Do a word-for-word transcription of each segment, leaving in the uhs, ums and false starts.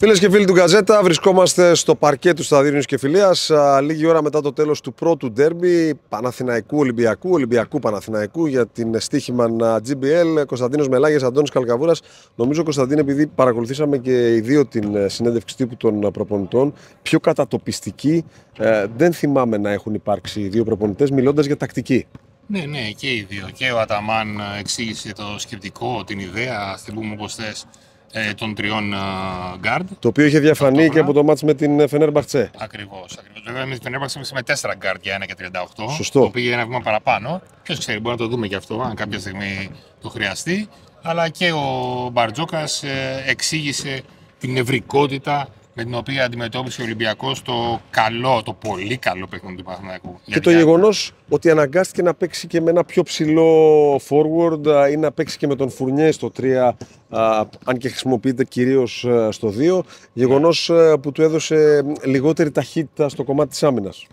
Φίλες και φίλοι του Γκαζέτα, βρισκόμαστε στο παρκέ του Σταδίου Νέας Κεφυλίας λίγη ώρα μετά το τέλος του πρώτου ντέρμπι Παναθηναϊκού Ολυμπιακού, Ολυμπιακού Παναθηναϊκού για την στοίχημα τζι μπι ελ. Κωνσταντίνος Μελάγιας, Αντώνης Καλκαβούρας. Νομίζω, Κωνσταντίνε, επειδή παρακολουθήσαμε και οι δύο την συνέντευξη τύπου των προπονητών, πιο κατατοπιστική ε, δεν θυμάμαι να έχουν υπάρξει δύο προπονητές μιλώντας για τακτική. Ναι, ναι, και οι δύο. Και ο Αταμάν εξήγησε το σκεπτικό, την ιδέα, ας την πούμε όπως θες, των τριών γκάρντ. Το οποίο είχε διαφανεί και από το μάτς με την Φενέρμπαχτσε. Ακριβώς. Ακριβώς. Βέβαια με την Φενέρμπαχτσε είμαστε με τέσσερα γκάρντ για ένα και τριάντα οκτώ. Σωστό. Το πήγε ένα βήμα παραπάνω. Ποιος ξέρει, μπορεί να το δούμε και αυτό, αν κάποια στιγμή το χρειαστεί. Αλλά και ο Μπαρτζόκας εξήγησε την νευρικότητα με την οποία αντιμετώπισε ο Ολυμπιακός το καλό, το πολύ καλό παιχνίδι του Παναθηναϊκού. Και το γεγονός ότι αναγκάστηκε να παίξει και με ένα πιο ψηλό forward ή να παίξει και με τον Φουρνιέ στο τρία, αν και χρησιμοποιείται κυρίως στο δύο, γεγονός που του έδωσε λιγότερη ταχύτητα στο κομμάτι της άμυνας.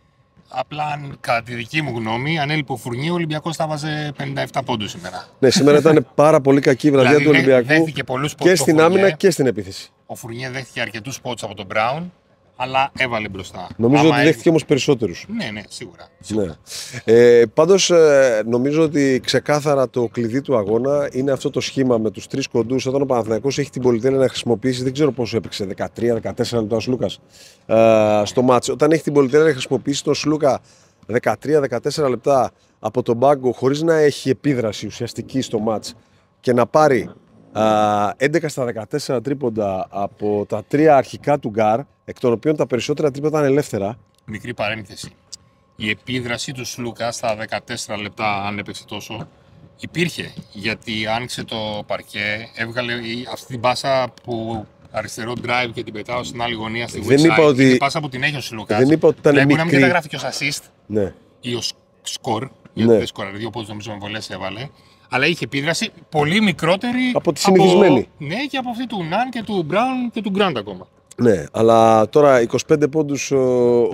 Απλά, κατά τη δική μου γνώμη, αν έλειπε ο Φουρνιέ, ο Ολυμπιακός θα βάζε πενήντα επτά πόντους σήμερα. Ναι, σήμερα ήταν πάρα πολύ κακή η βραδιά δηλαδή, του Ολυμπιακού και στην άμυνα και στην επίθεση. Ο Φουρνιέ δέχτηκε αρκετούς πόντους από τον Μπράουν, αλλά έβαλε μπροστά. Νομίζω Άμα ότι δέχτηκε έλειπε... όμως περισσότερους. Ναι, ναι, σίγουρα. σίγουρα. Ναι. Ε, πάντως, ε, νομίζω ότι ξεκάθαρα το κλειδί του αγώνα είναι αυτό το σχήμα με τους τρεις κοντούς. Όταν ο Παναθηναϊκός έχει την πολυτέλεια να χρησιμοποιήσει, δεν ξέρω πόσο έπαιξε, δεκατρία δεκατέσσερα λεπτά ο Σλούκας ε, στο μάτς. Όταν έχει την πολυτέλεια να χρησιμοποιήσει τον Σλούκα δεκατρία δεκατέσσερα λεπτά από τον πάγκο, χωρίς να έχει επίδραση ουσιαστική στο μάτς και να πάρει έντεκα στα δεκατέσσερα τρίποντα από τα τρία αρχικά του γκάρ, εκ των οποίων τα περισσότερα τρίποντα ήταν ελεύθερα. Μικρή παρένθεση. Η επίδραση του Σλούκα στα δεκατέσσερα λεπτά, αν έπαιξε τόσο, υπήρχε. Γιατί άνοιξε το παρκέ, έβγαλε αυτή την πάσα που αριστερό drive και την πετάω στην άλλη γωνία στη δεν είπα ότι... την πάσα που την έχει ο Σλούκας. Δεν είπα ότι ήταν δηλαδή, μικρή. Μπορεί να μην καταγράφει και ως assist ναι. ή ως score, γιατί ναι. δεν σκοράρει, δύο πόντους νομίζω με βολές έβαλε. Αλλά είχε επίδραση πολύ μικρότερη από τη συνηθισμένη. Από... Ναι, και από αυτή του Ναν και του Μπράουν και του Γκραντ ακόμα. Ναι, αλλά τώρα είκοσι πέντε πόντους ο,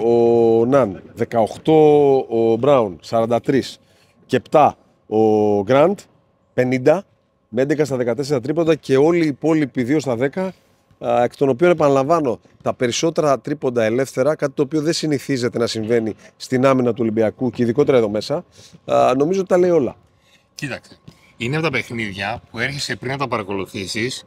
ο Ναν, δεκαοκτώ ο Μπράουν, σαράντα τρία και επτά ο Γκραντ, πενήντα, με έντεκα στα δεκατέσσερα τρίποντα και όλοι οι υπόλοιποι δύο στα δέκα, εκ των οποίων επαναλαμβάνω τα περισσότερα τρίποντα ελεύθερα, κάτι το οποίο δεν συνηθίζεται να συμβαίνει στην άμυνα του Ολυμπιακού και ειδικότερα εδώ μέσα, νομίζω ότι τα λέει όλα. Κοίταξε, είναι από τα παιχνίδια που έρχεσαι πριν να τα παρακολουθήσεις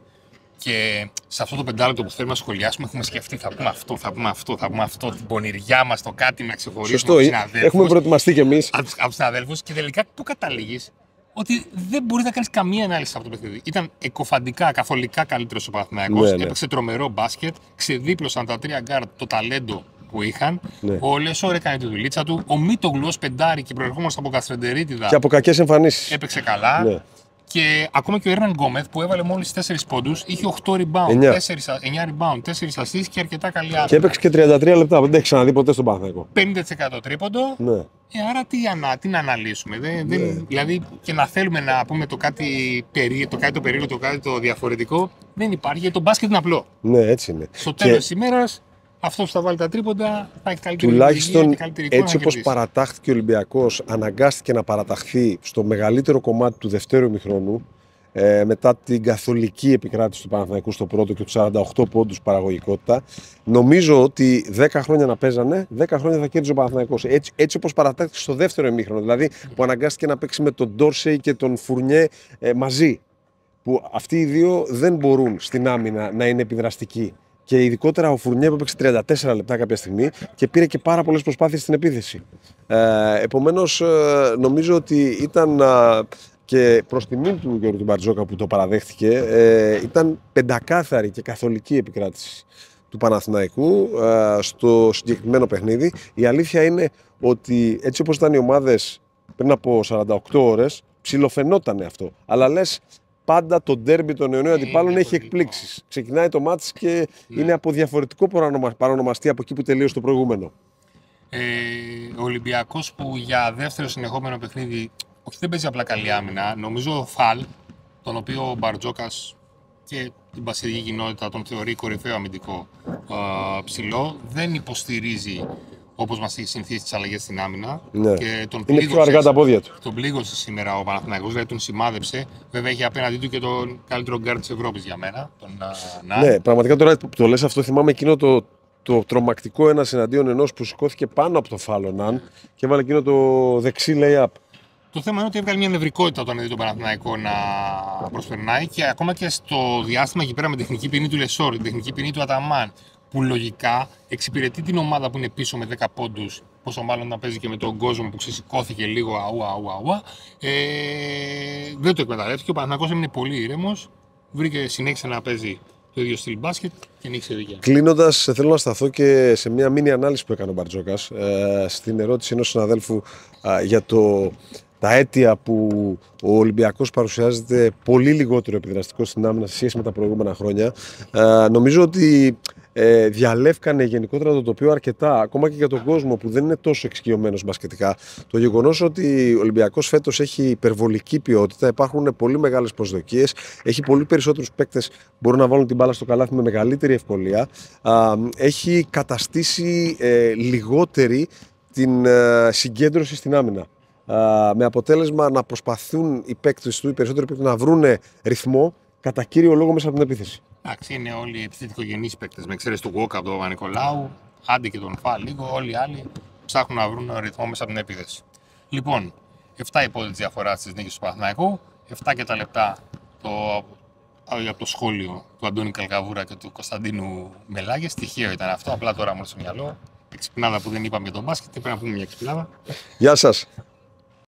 και σε αυτό το πεντάλεπτο που θέλουμε να σχολιάσουμε έχουμε σκεφτεί θα πούμε αυτό, θα πούμε αυτό, θα πούμε αυτό, την πονηριά μας, το κάτι να ξεχωρίσουμε από τους συναδέλφους. Έχουμε προετοιμαστεί κι εμείς. Από τους συναδέλφους και τελικά πού καταλήγεις? Ότι δεν μπορεί να κάνεις καμία ανάλυση σε αυτό το παιχνίδι. Ήταν εκοφαντικά, καθολικά καλύτερος ο Παναθηναϊκός. Ναι, ναι. Έπαιξε τρομερό μπάσκετ, ξεδίπλωσαν τα τρία γκάρτ το ταλέντο που είχαν. Ναι. Ο Λεσόρ έκανε τη δουλίτσα του. Ο Μίτογλου ως πεντάρι και προερχόμαστε από Καστρεντερίτιδα. Και από κακές εμφανίσεις. Έπαιξε καλά. Ναι. Και ακόμα και ο Έρναν Γκόμεθ που έβαλε μόλις τέσσερις πόντους, είχε οκτώ rebound, εννιά rebound, τέσσερα assists και αρκετά καλή άμυνα. Και έπαιξε και τριάντα τρία λεπτά, δεν έχει ξαναδεί ποτέ στον Παναθηναϊκό. πενήντα τοις εκατό τρίποντο. Ναι. Ε, άρα τι, ανα, τι να αναλύσουμε. Δεν, ναι. δεν, δηλαδή και να θέλουμε να πούμε το κάτι, περί, το κάτι το περίεργο, το κάτι το διαφορετικό, δεν υπάρχει. Γιατί το μπάσκετ είναι απλό. Ναι, έτσι είναι. Στο τέλος της ημέρας, αυτός που θα βάλει τα τρίποντα θα έχει καλύτερη τουλάχιστον και καλύτερη εικόνα. Έτσι όπως παρατάχθηκε ο Ολυμπιακός, αναγκάστηκε να παραταχθεί στο μεγαλύτερο κομμάτι του δευτέρου ημιχρόνου. Ε, μετά την καθολική επικράτηση του Παναθηναϊκού στο πρώτο και τους σαράντα οκτώ πόντους παραγωγικότητα, νομίζω ότι δέκα χρόνια να παίζανε, δέκα χρόνια θα κέρδιζε ο Παναθηναϊκός. Έτσι, έτσι όπως παρατάχθηκε στο δεύτερο ημίχρονο, δηλαδή που αναγκάστηκε να παίξει με τον Ντόρσεϊ και τον Φουρνιέ ε, μαζί. Που αυτοί οι δύο δεν μπορούν στην άμυνα να είναι επιδραστικοί. Και ειδικότερα ο Φουρνιέ που έπαιξε τριάντα τέσσερα λεπτά κάποια στιγμή και πήρε και πάρα πολλές προσπάθειες στην επίθεση. Ε, επομένως, ε, νομίζω ότι ήταν. Ε, Και προς τιμήν του Γιώργου Μπαρτζόκα που το παραδέχτηκε, ε, ήταν πεντακάθαρη και καθολική επικράτηση του Παναθηναϊκού ε, στο συγκεκριμένο παιχνίδι. Η αλήθεια είναι ότι έτσι όπως ήταν οι ομάδες πριν από σαράντα οκτώ ώρες, ψιλοφαινόταν αυτό. Αλλά λες, πάντα το ντέρμπι των νεοναίων αντιπάλων έχει εκπλήξεις. Ξεκινάει το μάτς και ναι. είναι από διαφορετικό παρονομαστή από εκεί που τελείωσε το προηγούμενο. Ε, ο Ολυμπιακός που για δεύτερο συνεχόμενο παιχνίδι. Όχι, δεν παίζει απλά καλή άμυνα. Νομίζω ο Φαλ, τον οποίο ο Μπαρτζόκας και την πασχετική κοινότητα τον θεωρεί κορυφαίο αμυντικό α, ψηλό, δεν υποστηρίζει όπως μας έχει συνηθίσει τις αλλαγές στην άμυνα. Ναι. Και τον είναι πιο αργά τα πόδια του. Τον πλήγωσε σήμερα ο Παναθηναϊκός, δηλαδή τον σημάδεψε. Βέβαια έχει απέναντί του και τον καλύτερο γκάρντ της Ευρώπης για μένα. Τον Ναν. Ναι, πραγματικά τώρα που το λες αυτό, θυμάμαι εκείνο το, το τρομακτικό ένας εναντίον ενός που σηκώθηκε πάνω από το φάλο Ναν και έβαλε εκείνο το δεξί lay-up. Το θέμα είναι ότι έβγαλε μια νευρικότητα όταν είδε τον Παναθηναϊκό να προσπερνάει και ακόμα και στο διάστημα εκεί πέρα με τεχνική ποινή του Λεσόρ, την τεχνική ποινή του Αταμάν, που λογικά εξυπηρετεί την ομάδα που είναι πίσω με δέκα πόντους, πόσο μάλλον να παίζει και με τον κόσμο που ξεσηκώθηκε λίγο αούα, αούα, αούα. Ε, δεν το εκμεταλλεύτηκε. Ο Παναθηναϊκός έμεινε πολύ ήρεμος, βρήκε, συνέχισε να παίζει το ίδιο στυλ μπάσκετ και νίξε δικιά. Κλείνοντας, θέλω να σταθώ και σε μια μίνι ανάλυση που έκανε ο Μπαρτζόκας ε, στην ερώτηση ενός συναδέλφου ε, για το, τα αίτια που ο Ολυμπιακός παρουσιάζεται πολύ λιγότερο επιδραστικό στην άμυνα σε σχέση με τα προηγούμενα χρόνια. Ε, νομίζω ότι ε, διαλεύκανε γενικότερα το τοπίο αρκετά, ακόμα και για τον κόσμο που δεν είναι τόσο εξοικειωμένος μπασκετικά. Το γεγονός ότι ο Ολυμπιακός φέτος έχει υπερβολική ποιότητα, υπάρχουν πολύ μεγάλες προσδοκίες, έχει πολύ περισσότερους παίκτες που μπορούν να βάλουν την μπάλα στο καλάθι με μεγαλύτερη ευκολία, ε, έχει καταστήσει ε, λιγότερη την ε, συγκέντρωση στην άμυνα. Uh, με αποτέλεσμα να προσπαθούν οι παίκτες του, οι περισσότεροι παίκτες, να βρουν ρυθμό κατά κύριο λόγο μέσα από την επίθεση. Εντάξει, είναι όλοι επιθετικογενείς παίκτες. Με εξαίρεση του Walkup, τον Παπα-Νικολάου, άντε και τον Φα λίγο, όλοι οι άλλοι ψάχνουν να βρουν ρυθμό μέσα από την επίθεση. Λοιπόν, επτά η πόλη της διαφοράς της νίκης του Παναθηναϊκού, επτά και τα λεπτά το, από το σχόλιο του Αντώνη Καλκαβούρα και του Κωνσταντίνου Μελάγε. Στοιχείο ήταν αυτό, απλά τώρα μου στο μυαλό. Εξυπνάδα που δεν είπαμε για τον μπάσκετ, πρέπει να πούμε μια εξυπνάδα. Γεια σας.